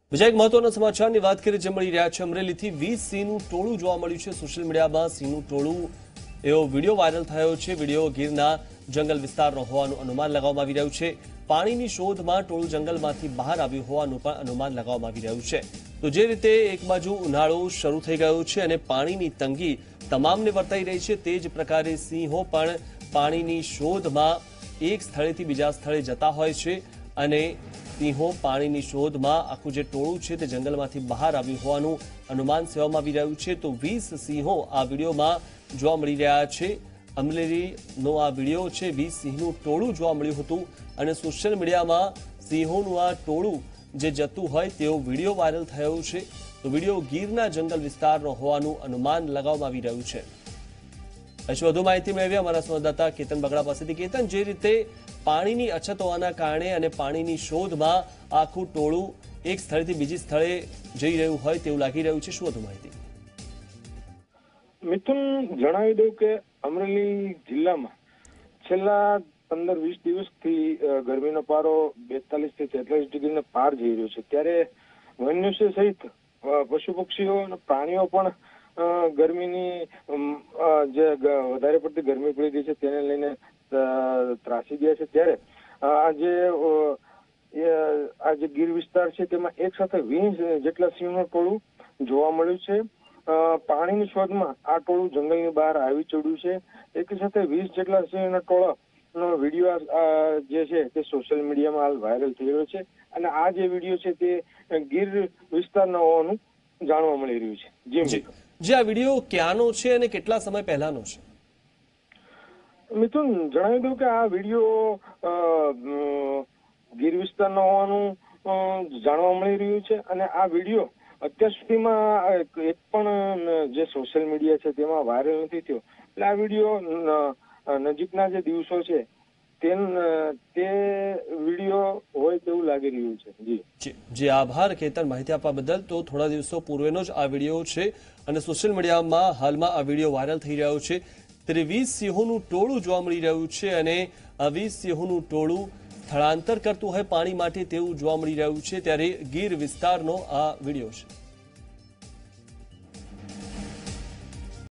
બીજા એક મહત્વના સમાચારની વાત કરીએ જે મળી રહ્યા છે અમરેલીથી 20 સિંહનું ટોળું જોવા મળ્યું છે। સોશિયલ મીડિયામાં સિંહનું ટોળું એવો વિડીયો વાયરલ થયો છે। વિડીયો ગીરના જંગલ વિસ્તારનો હોવાનું અનુમાન લગાવવામાં આવી રહ્યું છે। પાણીની શોધમાં ટોળું જંગલમાંથી બહાર આવ્યું હોવાનું પણ અનુમાન લગાવવામાં આવી રહ્યું છે। તો જે રીતે એક બાજુ ઉનાળો શરૂ થઈ ગયો છે અને પાણીની તંગી તમામને વર્તાઈ રહી છે, તે જ પ્રકારે સિંહો પણ પાણીની શોધમાં એક સ્થળેથી બીજા સ્થળે જતા હોય છે અને સિંહો પાણીની શોધમાં આખું જે ટોળું છે તે જંગલમાંથી બહાર આવ્યું હોવાનું અનુમાન સેવામાં આવી રહ્યું છે। તો 20 સિંહો આ વિડીયોમાં જોવા મળી રહ્યા છે। અમરેલીનો આ વિડીયો છે, 20 સિંહનું ટોળું જોવા મળ્યું હતું અને સોશિયલ મીડિયામાં સિંહોનું આ ટોળું જે જતું હોય તેવો વિડીયો વાયરલ થયો છે। તો વિડીયો ગીરના જંગલ વિસ્તારનો હોવાનું અનુમાન લગાવવામાં આવી રહ્યું છે। વધુ માહિતી મેળવી અમારા સંવાદદાતા કેતન બગડા પાસેથી। કેતન, જે રીતે પાણીની અછત હોવાના કારણે અને પાણીની શોધમાં આખું ટોળું એક સ્થળેથી બીજી સ્થળે જઈ રહ્યું હોય તેવું લાગી રહ્યું છે, શું વધુ માહિતી? મિથુન, જણાવી દઉં કે અમરેલી જિલ્લામાં છેલ્લા 15-20 દિવસથી ગરમીનો પારો 42 થી 43 ડિગ્રીને પાર જઈ રહ્યો છે। ત્યારે મનુષ્ય સહિત પશુ પક્ષીઓ અને પ્રાણીઓ પણ ગરમીની જે વધારે પડતી ગરમી પડી ગઈ છે તેને લઈને ત્રાસી ગયા છે। ત્યારે આ જે ગીર વિસ્તાર છે તેમાં એક સાથે 20 જેટલા સિંહનું ટોળું જોવા મળ્યું છે। પાણીની શોધમાં આ ટોળું જંગલની બહાર આવી ચડ્યું છે। એક સાથે 20 જેટલા સિંહના ટોળાનો વિડીયો જે છે તે સોશિયલ મીડિયામાં હાલ વાયરલ થઈ રહ્યો છે અને આ જે વિડીયો છે તે ગીર વિસ્તારના હોવાનું જાણવા મળી રહ્યું છે। જે આ વિડીયો ક્યાંનો છે અને કેટલા સમય પહેલાનો છે? મિથુન, જણાવી દઉં કે આ વિડીયો ગીર વિસ્તારનો હોવાનું જાણવા મળી રહ્યું છે અને આ વિડીયો અત્યાર સુધીમાં એક પણ જે સોશિયલ મીડિયા છે તેમાં વાયરલ નથી થયો। એટલે આ વિડીયો નજીકના જે દિવસો છે તે વિડીયો હોય તેવું લાગી રહ્યું છે। જી આભાર કેતન, માહિતી આપવા બદલ। તો થોડા દિવસો પૂર્વેનો જ આ વિડીયો છે અને સોશિયલ મીડિયામાં હાલમાં આ વિડીયો વાયરલ થઈ રહ્યો છે। ત્યારે 20 સિંહોનું ટોળું જોવા મળી રહ્યું છે અને આ 20 સિંહોનું ટોળું સ્થળાંતર કરતું હોય પાણી માટે તેવું જોવા મળી રહ્યું છે। ત્યારે ગીર વિસ્તારનો આ વિડીયો છે।